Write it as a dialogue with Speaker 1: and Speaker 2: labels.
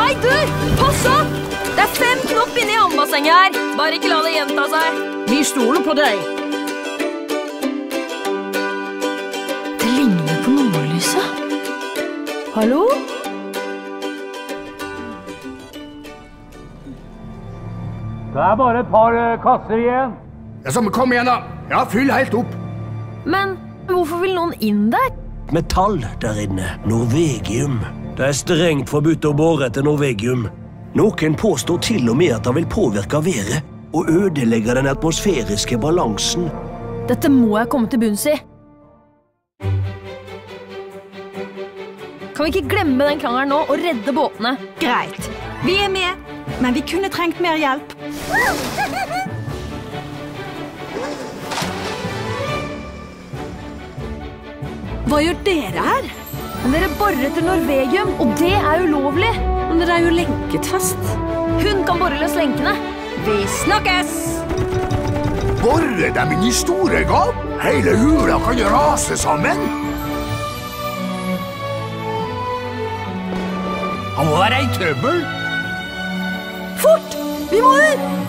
Speaker 1: Nei, du! Pass opp! Det er 5 knopp inne i håndbassenget her. Bare ikke la det gjenta seg.
Speaker 2: Vi stoler på deg.
Speaker 1: Det ligner på nordlyset. Hallo?
Speaker 3: Det er bare et par kasser igjen.
Speaker 4: Ja, så kom igjen da. Ja, fyll helt opp.
Speaker 1: Men hvorfor vil noen inn der?
Speaker 5: Metall der inne. Norvegium. Det er strengt forbudt å bore etter Norvegium. Noen påstår til og med at det vil påvirke været og ødelegge den atmosfæriske balansen.
Speaker 1: Dette må jeg komme til bunns i. Kan vi ikke glemme den krangelen nå og redde båtene?
Speaker 2: Greit. Vi er med, men vi kunne trengt mer hjelp. Hva gjør dere her?
Speaker 1: Men dere borer etter Norvegium, og det er ulovlig.
Speaker 2: Men dere er jo lenket fast.
Speaker 1: Hun kan borre løs lenkene.
Speaker 2: Vi snakkes!
Speaker 4: Borre dem inn i store gap. Hele hula kan jo rase sammen. Han må være i trøbbel.
Speaker 2: Fort! Vi må ut!